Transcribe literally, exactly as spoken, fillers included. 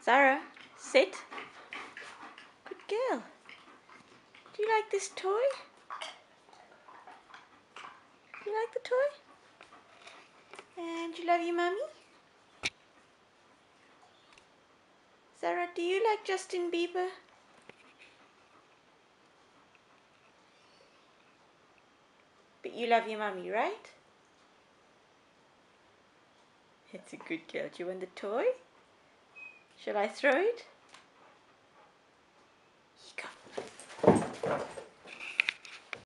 Zara, sit. Good girl. Do you like this toy? You like the toy? And you love your mummy? Zara, do you like Justin Bieber? But you love your mummy, right? It's a good girl. Do you want the toy? Shall I throw it?